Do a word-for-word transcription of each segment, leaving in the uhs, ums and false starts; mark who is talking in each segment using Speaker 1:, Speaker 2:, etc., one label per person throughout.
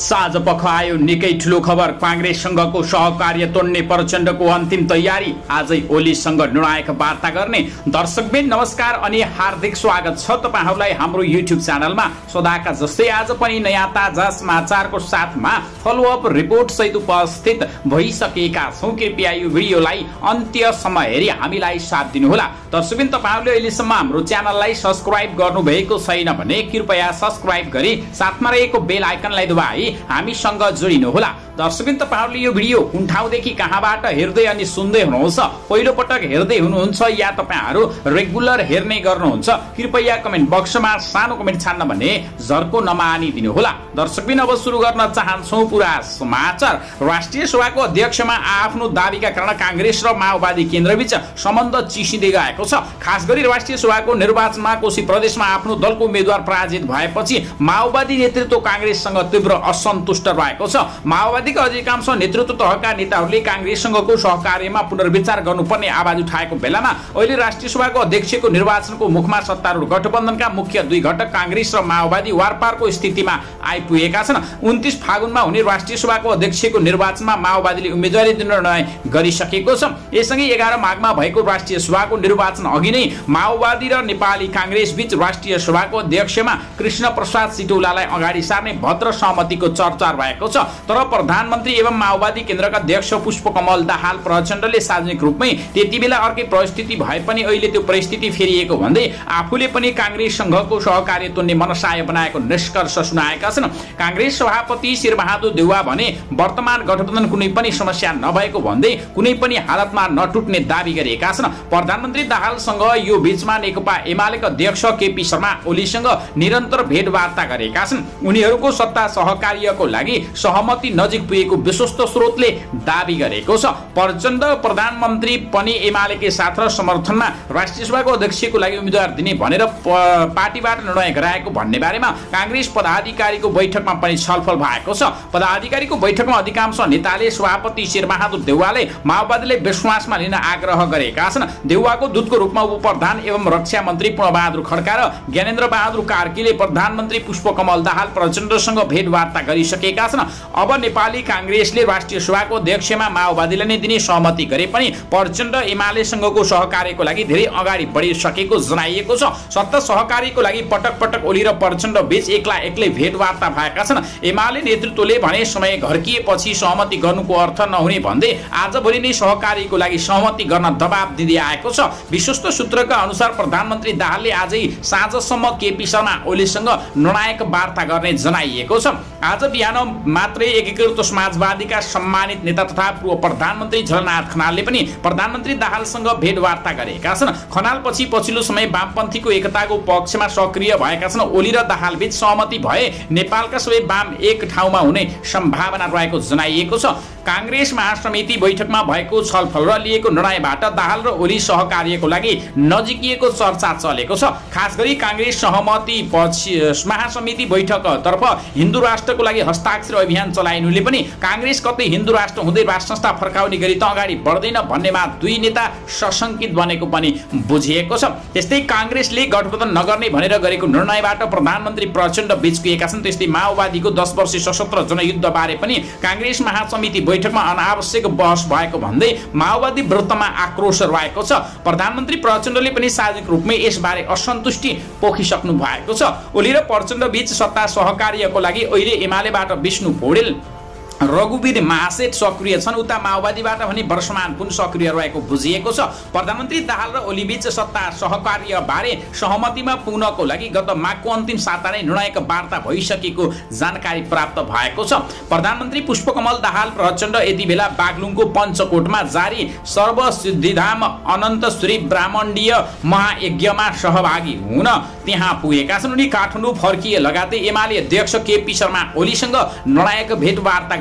Speaker 1: साँझ पख आयो निकै ठुलो खबर। कांग्रेससँगको सहकार्य तोड्ने प्रचण्डको अन्तिम तयारी। आजै ओलीसँग निर्णायक वार्ता गर्ने। दर्शकबिन नमस्कार अनि हार्दिक स्वागत छ तपाईहरुलाई हाम्रो युट्युब च्यानलमा। सदाका जस्तै आज पनि नयाँ ताजा समाचारको साथमा फलोअप रिपोर्ट सहित उपस्थित भइसकेका छौं। कृपया यो भिडियोलाई अन्त्यसम्म हेरी हामीलाई साथ दिनुहोला। दर्शकबिन तपाईहरुले अहिलेसम्म हाम्रो च्यानललाई सब्स्क्राइब गर्नु भएको छैन भने कृपया सब्स्क्राइब गरी साथमा रहेको बेल आइकनलाई दबाई हामीसँग जोडिनुहोला। दर्शकबिन तपाईहरुले यो भिडियो कुन ठाउँदेखि कहाँबाट हेर्दै अनि सुन्दै हुनुहुन्छ, पहिलो पटक हेर्दै हुनुहुन्छ या तपाईहरु रेगुलर हेर्ने गर्नुहुन्छ, कृपया कमेन्ट बक्समा सानो कमेन्ट छान्न भने झर्को नमानी दिनुहोला। दर्शकबिन अब सुरु गर्न चाहन्छौं पुरा समाचार। राष्ट्रिय सभाको अध्यक्षमा आफ्नो दाबीका कारण कांग्रेस र माओवादी केन्द्रबीच सम्बन्ध चिसिँदै गएको छ। खास गरी राष्ट्रिय सभाको निर्वाचनमा कोशी प्रदेशमा आफ्नो दलको उम्मेदवार पराजित भएपछि माओवादी नेतृत्व कांग्रेससँग तीव्र असन्तुष्ट रहेको छ। माओवादीका अधिकांश नेतृत्व तहका नेताहरूले कांग्रेससँगको सहकार्यमा पुनर्विचार गर्नुपर्ने आवाज उठाएको बेलामा अहिले राष्ट्रिय सभाको अध्यक्षको निर्वाचनको मुखमा सत्तारूढ गठबन्धनका मुख्य दुई घटक कांग्रेस र माओवादी वारपारको स्थितिमा आइपुगेका छन्। उन्तीस फागुनमा हुने राष्ट्रिय सभाको अध्यक्षको निर्वाचनमा माओवादीले उम्मेदवारी निर्णय गरिसकेको छ। यससँगै एघार माघमा भएको राष्ट्रिय सभाको निर्वाचन अघि नै माओवादी र नेपाली कांग्रेस बीच राष्ट्रिय सभाको अध्यक्षमा कृष्ण प्रसाद सिटौलालाई अगाडि सार्ने भद्र सहमतिको चर्चा भएको छ। तर प्रधानमन्त्री एवं माओवादी केन्द्रका अध्यक्ष पुष्पकमल दाहाल प्रचण्डले सार्वजनिक रूपमै त्यतिबेला अर्कै परिस्थिति भए पनि अहिले त्यो परिस्थिति फेरिएको भन्दै आफूले पनि कांग्रेससँगको सहकार्य तोड्ने मनसाय बनाएको निष्कर्ष सुनाएका छन्। कांग्रेस सभापति शेरबहादुर देउवा भने वर्तमान गठबन्धन कुनै पनि समस्या नभएको भन्दै कुनै पनि हालतमा नटुट्ने दाबी गरेका छन्। प्रधानमन्त्री दाहालसँग यो बीचमा नेकपा एमालेका अध्यक्ष केपी शर्मा ओलीसँग निरन्तर भेटवार्ता गरेका छन्। उनीहरूको सत्ता सहकार्यको लागि सहमति नजिक पुगेको विश्वस्त स्रोतले दाबी गरेको छ। प्रचण्ड प्रधानमन्त्री पनि एमालेकै साथ र समर्थनमा राष्ट्रिय सभाको अध्यक्षको लागि उम्मेदवार दिने भनेर पार्टीबाट निर्णय गराएको भन्ने बारेमा कांग्रेस पदाधिकारीको बैठकमा पनि छलफल भएको छ। पदाधिकारीको बैठकमा अधिकांश नेताले सभापति शेरबहादुर देउवाले माओवादीले विश्वासमा लिन आग्रह गरेका छन्। देउवाको दूतको रूपमा उप प्रधान एवं रक्षा मन्त्री पूर्णबहादुर खड्का र ज्ञानेन्द्र बहादुर कार्कीले प्रधानमन्त्री पुष्पकमल दाहाल प्रचण्डसँग भेटवार्ता गरिसकेका छन्। अब नेपाली कांग्रेसले राष्ट्रिय सभाको अध्यक्षमा माओवादीलाई नै दिने सहमति गरे पनि प्रचण्ड एमालेसँगको सहकार्यको लागि धेरै अगाडि बढिसकेको जनाइएको छ। सत्ता सहकार्यको लागि पटक पटक ओली र प्रचण्ड बीच एक्ला एक्लै भेटवार्ता भएका छन्। एमाले नेतृत्वले भने समय घर्किएपछि सहमति गर्नुको अर्थ नहुने भन्दै आजभोलि नै सहकार्यको लागि सहमति गर्न दबाब दिँदै आएको छ। विश्वस्त सूत्रका अनुसार प्रधानमन्त्री दाहालले आजै साँझसम्म केपी शर्मा ओलीसँग निर्णायक वार्ता गर्ने जनाइएको छ। आज बिहान मात्रै एकीकृत समाजवादीका सम्मानित नेता तथा पूर्व प्रधानमन्त्री झलनाथ खनालले पनि प्रधानमन्त्री दाहालसँग भेटवार्ता गरेका छन्। खनालपछि पछिल्लो समय वामपन्थीको एकताको पक्षमा सक्रिय भएका छन्। ओली र दाहाल बीच सहमति भए नेपालका सबै वाम एक ठाउँमा हुने सम्भावना रहेको जनाइएको छ। कांग्रेस महासमिति बैठकमा भएको छलफल र लिएको निर्णयबाट दाहाल र ओली सहकार्यको लागि नजिकिएको चर्चा चलेको छ। खास गरी कांग्रेस सहमति पछि महासमिति बैठकतर्फ हिन्दू राष्ट्रको लागि हस्ताक्षर अभियान चलाइनुले पनि कांग्रेस कतै हिन्दू राष्ट्र हुँदै राष्ट्र संस्था फर्काउने गरी त अगाडि बढ्दैन भन्नेमा दुई नेता सशंकित बनेको पनि बुझिएको छ। त्यस्तै कांग्रेसले गठबन्धन नगर्ने भनेर गरेको निर्णयबाट प्रधानमन्त्री प्रचण्ड बीचकिएका छन्। त्यस्तै माओवादीको दस वर्षीय सशस्त्र जनयुद्ध बारे पनि कांग्रेस महासमिति बैठकमा अनावश्यक बहस भएको भन्दै माओवादी विरुद्धमा आक्रोश रहेको छ। प्रधानमन्त्री प्रचण्डले पनि सार्वजनिक रूपमै यसबारे असन्तुष्टि पोखिसक्नु भएको छ। ओली र प्रचण्ड बीच सत्ता सहकार्यको लागि अहिले एमालेबाट विष्णु पौडेल रघुवीर महासेठ सक्रिय छन्। उता माओवादीबाट भने वर्षमान पुन सक्रिय रहेको बुझिएको छ। प्रधानमन्त्री दाहाल र ओली बीच सत्ता सहकार्य बारे सहमतिमा पुग्नको लागि गत माघको अन्तिम साता नै निर्णायक वार्ता भइसकेको जानकारी प्राप्त भएको छ। प्रधानमन्त्री पुष्पकमल दाहाल प्रचण्ड यति बेला बागलुङको पञ्चकोटमा जारी सर्वसिद्धिधाम अनन्तश्री ब्राह्मणीय महायज्ञमा सहभागी हुन त्यहाँ पुगेका छन्। उनी काठमाडौँ फर्किए लगातै एमाले अध्यक्ष केपी शर्मा ओलीसँग निर्णायक भेटवार्ता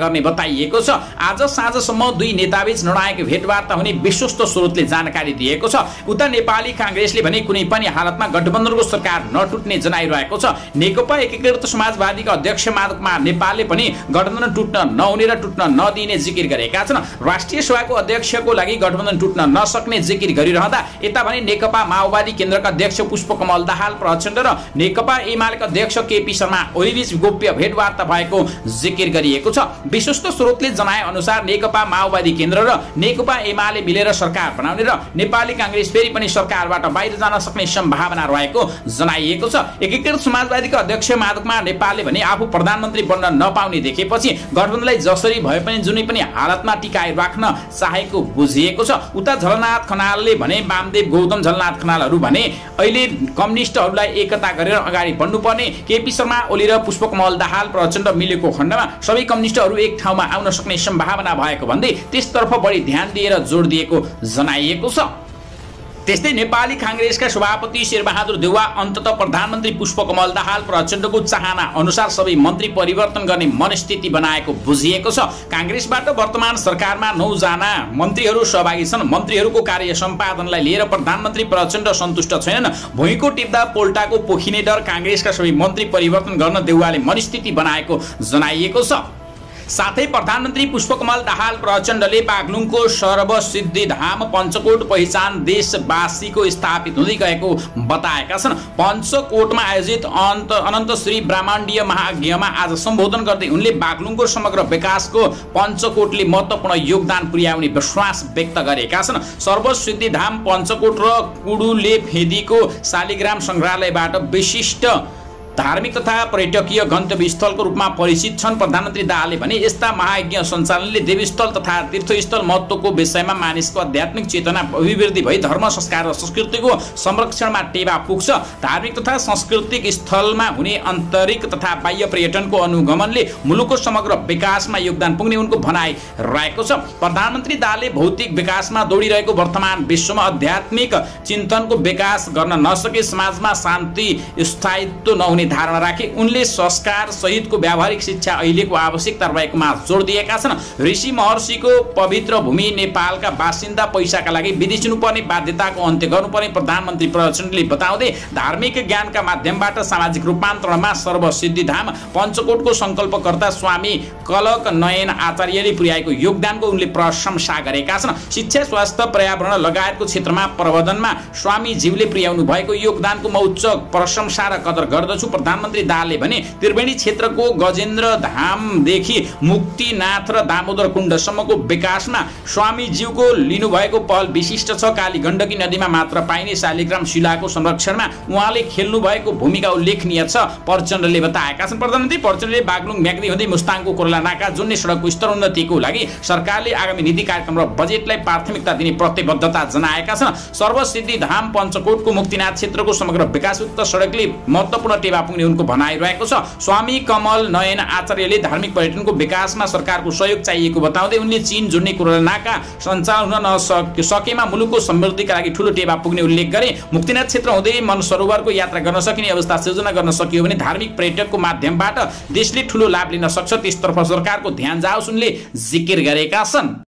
Speaker 1: गर्ने बताइएको छ। आज साँझसम्म दुई नेताबीच निर्णायक भेटवार्ता हुने विश्वस्त स्रोतले जानकारी दिएको छ। उता नेपाली कांग्रेसले भने कुनै पनि हालतमा गठबन्धनको सरकार नटुट्ने जनाइरहेको छ। नेकपा एकीकृत समाजवादीका अध्यक्ष माधव कुमार नेपालले पनि गठबन्धन टुट्न नहुने र टुट्न नदिने जिकिर गरेका छन्। राष्ट्रिय सभाको अध्यक्षको लागि गठबन्धन टुट्न नसक्ने जिकिर गरिरहँदा यता भने नेकपा माओवादी केन्द्रका अध्यक्ष पुष्पकमल दाहाल प्रचण्ड र नेकपा एमालेका अध्यक्ष केपी शर्मा ओलीबीच गोप्य भेटवार्ता भएको जिकिर गरिएको छ। विश्वस्त स्रोतले जनाए अनुसार नेकपा माओवादी केन्द्र र नेकपा एमाले मिलेर सरकार बनाउने र नेपाली कांग्रेस फेरि पनि सरकारबाट बाहिर जान सक्ने सम्भावना रहेको जनाइएको छ। एकीकृत समाजवादीका अध्यक्ष माधव कुमार नेपालले भने आफू प्रधानमन्त्री बन्न नपाउने देखेपछि गठबन्धनलाई जसरी भए पनि जुनै पनि हालतमा टिकाइ राख्न चाहेको बुझिएको छ। उता झलनाथ खनालले भने वामदेव गौतम झलनाथ खनालहरू भने अहिले कम्युनिस्टहरूलाई एकता गरेर अगाडि बढ्नुपर्ने, केपी शर्मा ओली र पुष्पकमल दाहाल प्रचण्ड मिलेको खण्डमा सबै कम्युनिस्टहरू एक ठाउँमा आउन सक्ने सम्भावना भएको भन्दै त्यसतर्फ बढी ध्यान दिएर जोड दिएको जनाइएको छ। त्यस्तै नेपाली कांग्रेसका सभापति शेरबहादुर देउवा अन्ततः प्रधानमन्त्री पुष्पकमल दाहाल प्रचण्डको चाहना अनुसार सबै मन्त्री परिवर्तन गर्ने मनस्थिति बनाएको बुझिएको छ। कांग्रेसबाट वर्तमान सरकारमा नौ जना मन्त्रीहरू सहभागी छन्। मन्त्रीहरूको कार्य सम्पादनलाई लिएर प्रधानमन्त्री प्रचण्ड सन्तुष्ट छैनन्। भुइँको टिप्दा पोल्टाको पोखिने डर कांग्रेसका सबै मन्त्री परिवर्तन गर्न देउवाले मनस्थिति बनाएको जनाइएको छ। साथै प्रधानमन्त्री पुष्पकमल दाहाल प्रचण्डले बागलुङको सर्वसिद्धिधाम पञ्चकोट पहिचान देशवासीको स्थापित हुँदै गएको बताएका छन्। पञ्चकोटमा आयोजित अन्त अनन्त श्री ब्रह्माण्डीय महायज्ञमा आज सम्बोधन गर्दै उनले बागलुङको समग्र विकासको पञ्चकोटले महत्त्वपूर्ण योगदान पुर्याउने विश्वास व्यक्त गरेका छन्। सर्वसिद्धिधाम पञ्चकोट र कुडुले फेदीको शालिग्राम सङ्ग्रहालयबाट विशिष्ट धार्मिक तथा पर्यटकीय गन्तव्य स्थलको रूपमा परिचित छन्। प्रधानमन्त्री दाहालले भने यस्ता महायज्ञ सञ्चालनले देवीस्थल तथा तीर्थस्थल महत्त्वको विषयमा मानिसको आध्यात्मिक चेतना अभिवृद्धि भई धर्म संस्कार र संस्कृतिको संरक्षणमा टेवा पुग्छ। धार्मिक तथा सांस्कृतिक स्थलमा हुने आन्तरिक तथा बाह्य पर्यटनको अनुगमनले मुलुकको समग्र विकासमा योगदान पुग्ने उनको भनाइ रहेको छ। प्रधानमन्त्री दाहालले भौतिक विकासमा दौडिरहेको वर्तमान विश्वमा आध्यात्मिक चिन्तनको विकास गर्न नसके समाजमा शान्ति स्थायित्व नहुने धारणा राखे उनले संस्कार सहितको व्यावहारिक शिक्षा अहिलेको आवश्यकता रहेकोमा जोड दिएका छन्। ऋषि महर्षिको पवित्र भूमि नेपालका बासिन्दा पैसाका लागि विदेशिनुपर्ने बाध्यताको अन्त्य गर्नुपर्ने प्रधानमन्त्री प्रचण्डले बताउँदै धार्मिक ज्ञानका माध्यमबाट सामाजिक रूपान्तरणमा सर्वसिद्धिधाम पञ्चकोटको संकल्पकर्ता स्वामी कलक नयन आचार्यले पुर्याएको योगदानको उनले प्रशंसा गरेका छन्। शिक्षा स्वास्थ्य पर्यावरण लगायतको क्षेत्रमा प्रवर्धनमा स्वामीज्यूले पुर्याउनु भएको योगदानको म उच्च प्रशंसा र कदर गर्दछु। प्रधानमन्त्री दाहालले भने त्रिवेणी क्षेत्रको गजेन्द्र धामदेखि मुक्तिनाथ र दामोदर कुण्डसम्मको विकासमा स्वामीज्यूको लिनुभएको पहल विशिष्ट छ। काली गण्डकी नदीमा मात्र पाइने शालिग्राम शिलाको संरक्षणमा उहाँले खेल्नु भएको भूमिका उल्लेखनीय छ प्रचण्डले बताएका छन्। प्रधानमन्त्री प्रचण्डले बागलुङ म्याग्दी हुँदै मुस्ताङको कोरला नाका जुन्ने सडकको स्तरोन्नतिको लागि सरकारले आगामी नीति कार्यक्रम र बजेटलाई प्राथमिकता दिने प्रतिबद्धता जनाएका छन्। सर्वसिद्धिधाम पञ्चकोटको मुक्तिनाथ क्षेत्रको समग्र विकासयुक्त सडकले महत्त्वपूर्ण टेवा पुग्ने उनको भनाइ रहेको छ। स्वामी कमल नयन आचार्यले धार्मिक पर्यटनको विकासमा सरकारको सहयोग चाहिएको बताउँदै उनले चीन जोड्ने कोरला नाका सञ्चालन हुन नसकेमा मुलुकको समृद्धिका लागि ठूलो टेवा पुग्ने उल्लेख गरे। मुक्तिनाथ क्षेत्र हुँदै मनसरोवरको यात्रा गर्न सकिने अवस्था सिर्जना गर्न सकियो भने धार्मिक पर्यटकको माध्यमबाट देशले ठूलो लाभ लिन सक्छ। त्यसतर्फ सरकारको ध्यान जाओस् उनले जिकिर गरेका छन्।